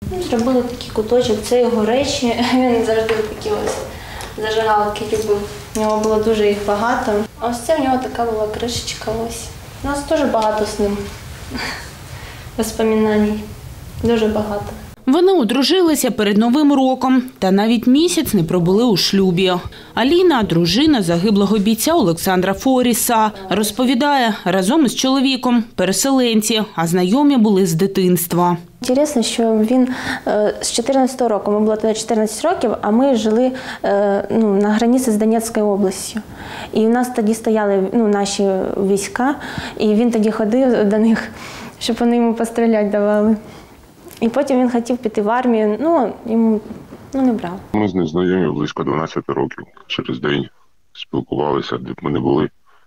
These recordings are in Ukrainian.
Зробили такий куточок, це його речі. Він завжди такі ось зажигалки любив. У нього було дуже їх багато. А ось це в нього така була кришечка ось. У нас дуже багато з ним воспоминань. Дуже багато. Вони одружилися перед Новим роком та навіть місяць не пробули у шлюбі. Аліна – дружина загиблого бійця Олександра Форіса. Розповідає, разом із чоловіком – переселенці, а знайомі були з дитинства. Цікаво, що він з 14-го року, ми було тоді 14 років, а ми жили на границі з Донецькою областю. І у нас тоді стояли наші війська, і він тоді ходив до них, щоб вони йому постріляти давали. І потім він хотів піти в армію, йому не брав. Ми з ним знайомі близько 12 років. Через день спілкувалися, де б ми не були,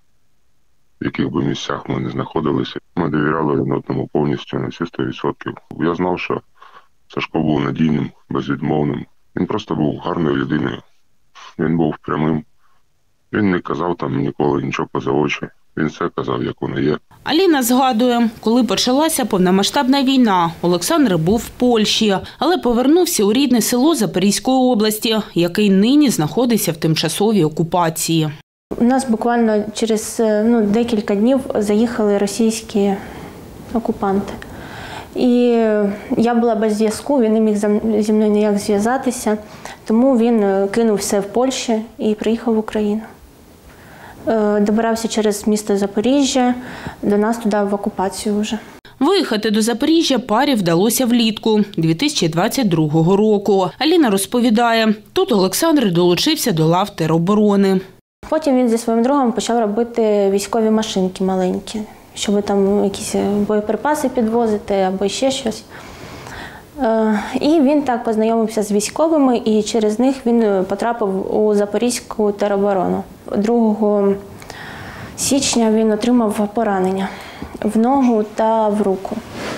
в яких би місцях ми не знаходилися. Ми довіряли один одному повністю на всі 100%. Я знав, що Сашко був надійним, безвідмовним. Він просто був гарною людиною. Він був прямим. Він не казав там ніколи нічого поза очі. Він все казав, як воно є. Аліна згадує, коли почалася повномасштабна війна, Олександр був в Польщі, але повернувся у рідне село Запорізької області, який нині знаходиться в тимчасовій окупації. У нас буквально через декілька днів заїхали російські окупанти. І я була без зв'язку, він не міг зі мною ніяк зв'язатися, тому він кинув все в Польщі і приїхав в Україну. Добирався через місто Запоріжжя, до нас туди в окупацію вже. Виїхати до Запоріжжя парі вдалося влітку 2022 року. Аліна розповідає, тут Олександр долучився до лав тероборони. Потім він зі своїм другом почав робити військові машинки маленькі, щоб там якісь боєприпаси підвозити або ще щось. І він так познайомився з військовими, і через них він потрапив у Запорізьку тероборону. 2 січня він отримав поранення в ногу та в руку.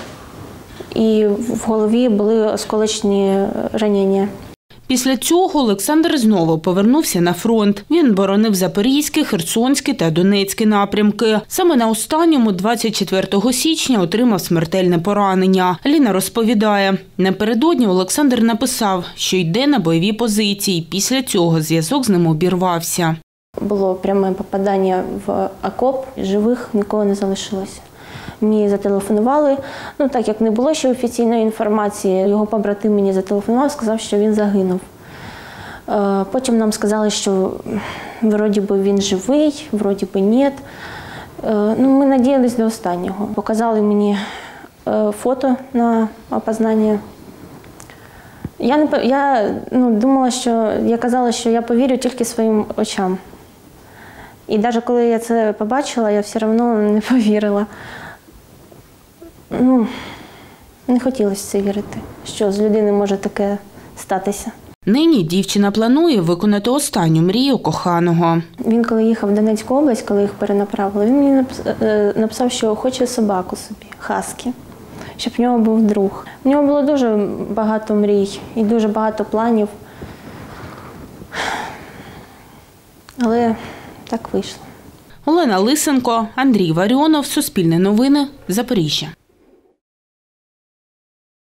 І в голові були осколочні ранення. Після цього Олександр знову повернувся на фронт. Він боронив Запорізький, Херсонський та Донецький напрямки. Саме на останньому 24 січня отримав смертельне поранення. Аліна розповідає, напередодні Олександр написав, що йде на бойові позиції. Після цього зв'язок з ним обірвався. Було пряме попадання в окоп, живих нікого не залишилося. Мені зателефонували, так як не було ще офіційної інформації, його побратим мені зателефонував, сказав, що він загинув. Потім нам сказали, що вроді би він живий, вроді би ні. Ми надіялись до останнього. Показали мені фото на опознання. Я казала, що я повірю тільки своїм очам. І навіть коли я це побачила, я все одно не повірила. Не хотілося це вірити, що з людини може таке статися. Нині дівчина планує виконати останню мрію коханого. Він, коли їхав в Донецьку область, коли їх перенаправили, він мені написав, що хоче собаку собі, хаскі, щоб в нього був друг. У нього було дуже багато мрій і дуже багато планів, але так вийшло. Олена Лисенко, Андрій Варіонов, Суспільне новини, Запоріжжя.